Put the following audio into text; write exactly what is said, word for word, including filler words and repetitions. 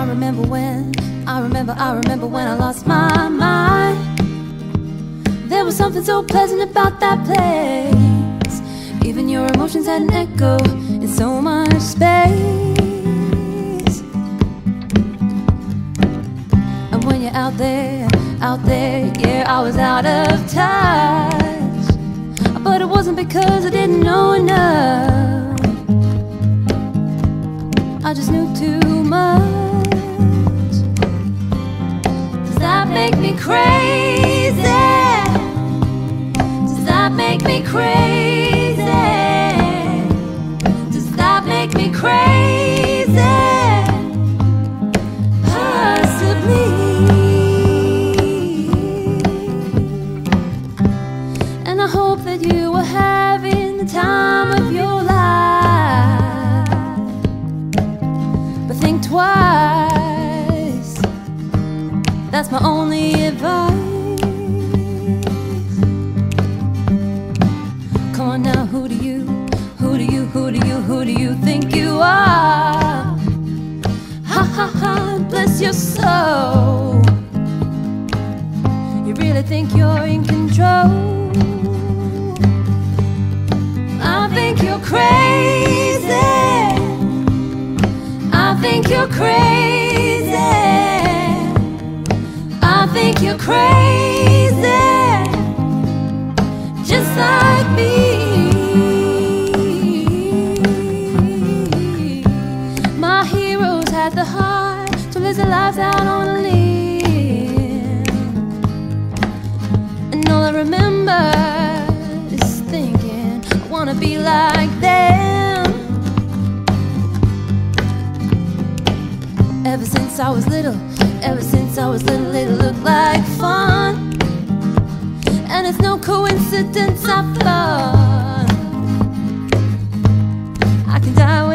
remember when, I remember, I remember when I lost my mind. There was something so pleasant about that place. Even your emotions had an echo in so much space. And when you're out there, out there, yeah, I was out of touch. But it wasn't because I didn't know enough, I just knew too much. Does that make me crazy? Does that make me crazy? Does that make me crazy? Possibly. And I hope that you were having the time of your life. Think twice, that's my only advice. Come on now, who do you, who do you, who do you, who do you think you are? Ha ha ha, bless your soul. You really think you're in control? I think you're crazy. I think you're crazy. I think you're crazy, just like me. My heroes had the heart to live their lives out on a limb. And all I remember is thinking, I wanna be like them. Ever since I was little, ever since I was little, it looked like fun. And it's no coincidence I thought I can die